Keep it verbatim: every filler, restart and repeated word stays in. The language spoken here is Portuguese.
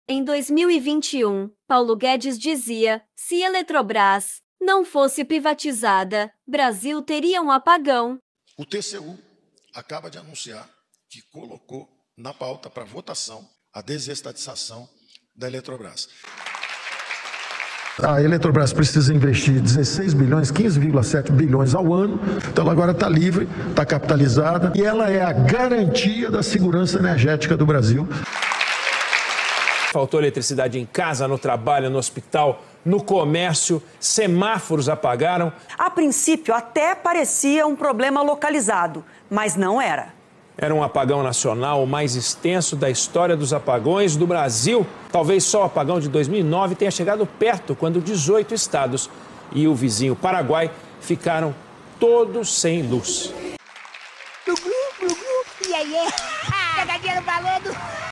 Em dois mil e vinte e um, Paulo Guedes dizia: se Eletrobras não fosse privatizada, Brasil teria um apagão. O T C U acaba de anunciar que colocou na pauta para votação a desestatização da Eletrobras. A Eletrobras precisa investir dezesseis bilhões, quinze vírgula sete bilhões ao ano, então ela agora está livre, está capitalizada e ela é a garantia da segurança energética do Brasil. Faltou eletricidade em casa, no trabalho, no hospital, no comércio, semáforos apagaram. A princípio, até parecia um problema localizado, mas não era. Era um apagão nacional, o mais extenso da história dos apagões do Brasil. Talvez só o apagão de dois mil e nove tenha chegado perto, quando dezoito estados e o vizinho Paraguai ficaram todos sem luz. Glu, glu, glu, yeah, yeah. Pegadinha no balão.